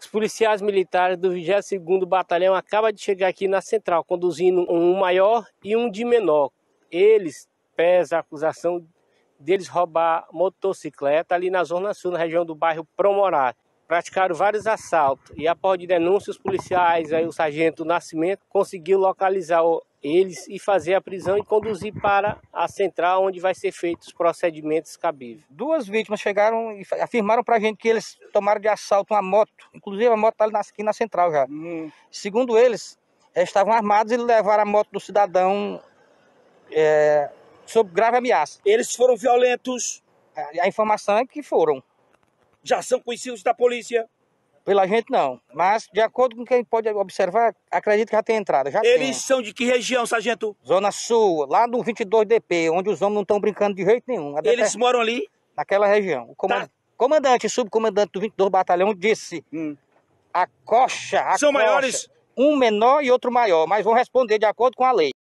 Os policiais militares do 22º Batalhão acabam de chegar aqui na central, conduzindo um maior e um de menor. Eles pesam a acusação deles roubar motocicleta ali na Zona Sul, na região do bairro Promorá. Praticaram vários assaltos e após de denúncia, os policiais, aí o sargento Nascimento, conseguiu localizar eles e fazer a prisão e conduzir para a central, onde vai ser feitos os procedimentos cabíveis. Duas vítimas chegaram e afirmaram para a gente que eles tomaram de assalto uma moto, inclusive a moto está aqui na central já. Segundo eles estavam armados e levaram a moto do cidadão sob grave ameaça. Eles foram violentos? A informação é que foram. Já são conhecidos da polícia? Pela gente não, mas de acordo com quem pode observar, acredito que já tem entrada. Eles são de que região, sargento? Zona Sul, lá no 22DP, onde os homens não estão brincando de jeito nenhum. Eles moram ali? Naquela região. O comandante, subcomandante do 22 Batalhão disse, a coxa... São maiores? Um menor e outro maior, mas vão responder de acordo com a lei.